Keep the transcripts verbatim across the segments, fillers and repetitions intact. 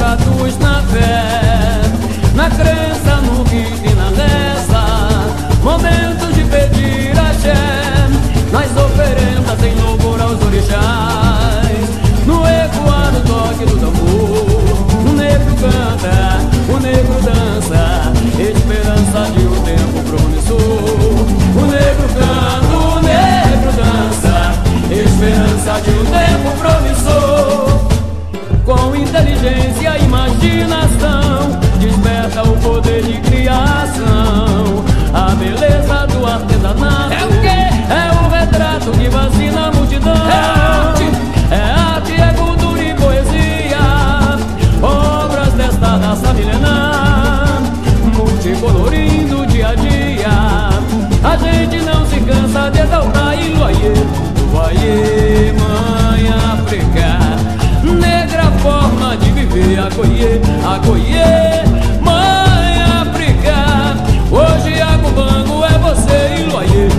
tratos na fé, na crença, no rito e na reza, momentos de pedir axé, nas oferendas em louvor aos orixás, no ecoar do toque do tambor, o negro canta, o negro dança, esperança de um tempo promissor. O negro canta, o negro dança, esperança de um tempo promissor. Com inteligência e imaginação, desperta o poder de criação, a beleza do artesanato. É o quê? É o retrato que vacina a multidão. É arte, é arte, é cultura e poesia, obras desta raça milenar, multicolorindo o dia a dia. A gente não se cansa de exaltar e luaiê, luaiê, mãe África, negra forma de viver, acolher, acolher, mãe África. Hoje a Cubango é você e luaiê,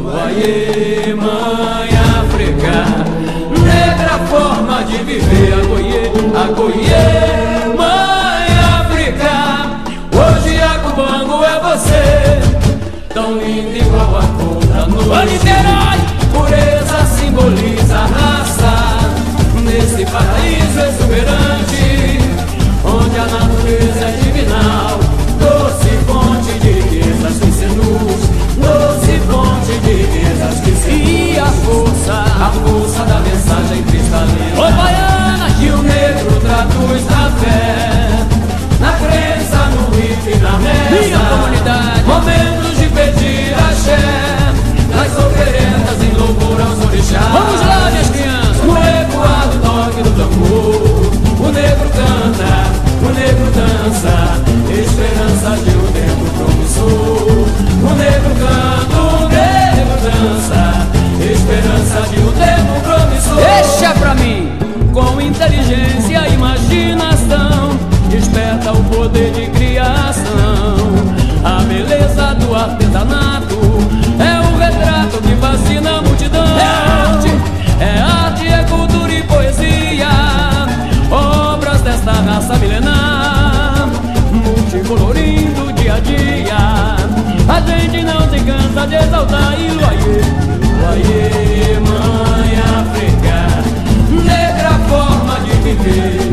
luaiê, mãe África, negra forma de viver, acolher, acolher, mãe África. Hoje a Cubango é você, tão linda igual a cor da noite. Pureza simboliza a raça, nesse paraíso exuberante, onde a natureza é divinal, doce fonte de riquezas que seduz, doce fonte de riquezas que seduz. E a força, a força da mensagem cristalina, ô baiana, que o negro traduz na fé, na crença, no rito e na reza. Minha comunidade, momentos de pedir axé, nas oferendas em louvor aos orixás. Vamos lá, minhas crianças. No ecoar do toque do tambor, o negro canta, o negro dança, esperança de um tempo promissor. O negro canta, o negro dança, esperança de um tempo promissor. Deixa pra mim, com inteligência e imaginação, desperta o poder de criação, a beleza do artesanato, é o retrato que fascina a multidão. É arte, é arte, é cultura e poesia, obras desta raça milenar, multicolorindo o dia a dia. A gente não se cansa de exaltar e luaiê, luaiê, mãe África, negra forma de viver,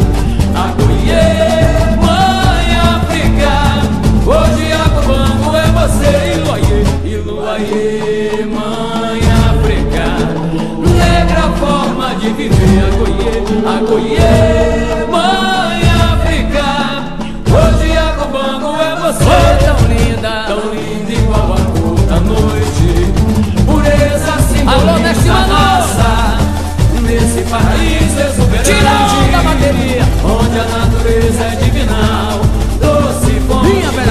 acolher, mãe África. Hoje a Cubango é você e luaiê, e luaiê, mãe África, negra forma de viver, acolher, acolher, mãe África. Hoje a Cubango é você, oh, tão linda, tão linda igual a cor da noite. Pureza simboliza a raça, nesse paraíso exuberante, da bateria, onde a natureza é divinal, doce fonte